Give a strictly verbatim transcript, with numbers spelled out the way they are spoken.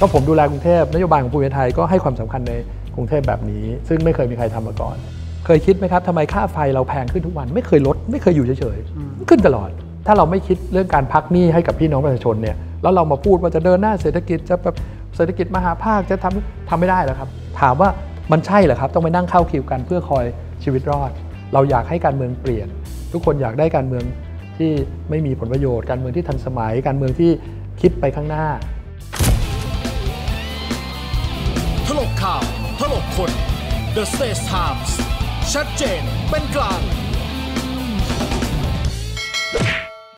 ก็ผมดูแลกรุงเทพนโยบายของภูมิใจไทยก็ให้ความสำคัญในกรุงเทพแบบนี้ซึ่งไม่เคยมีใครทำมาก่อนเคยคิดไหมครับทำไมค่าไฟเราแพงขึ้นทุกวันไม่เคยลดไม่เคยอยู่เฉยๆขึ้นตลอดถ้าเราไม่คิดเรื่องการพักหนี้ให้กับพี่น้องประชาชนเนี่ยแล้วเรามาพูดว่าจะเดินหน้าเศรษฐกิจจะแบบเศรษฐกิจมหาภาคจะทำทำไม่ได้หรอครับถามว่ามันใช่เหรอครับต้องไปนั่งเข้าคิวกันเพื่อคอยชีวิตรอดเราอยากให้การเมืองเปลี่ยนทุกคนอยากได้การเมืองที่ไม่มีผลประโยชน์การเมืองที่ทันสมัยการเมืองที่คิดไปข้างหน้าถลกข่าวถลกคน The States Times ชัดเจนเป็นกลาง